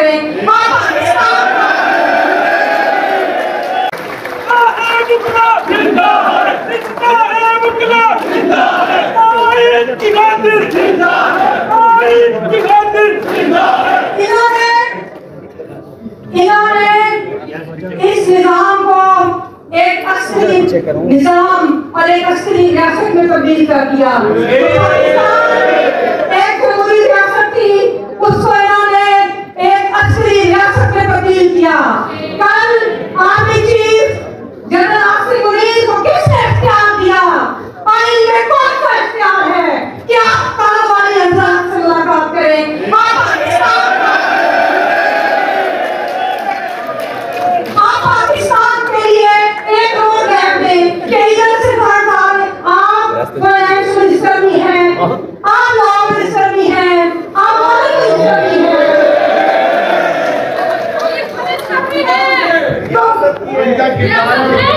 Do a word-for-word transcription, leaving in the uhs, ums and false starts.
करें। इन्होंने इस निजाम को एक अस्करी निजाम और एक अस्करी रियासत में तब्दील कर दिया। एक जमहूरी रियासत थी, उसको इन्होंने एक अस्करी रियासत में तब्दील किया। कल army chief general Asif Munir को किसने इख्तियार दिया? आइन में कौन सा इख्तियार है कि आप कारोबारी अंजाम से मुलाकात करें? आप पाकिस्तान के लिए एक रोड मैप दें कि इधर से हड़ताल आप फाइनेंस मिनिस्टर भी हैं, आप लॉ मिनिस्टर भी हैं, आप मॉरल मिनिस्टर भी हैं। तो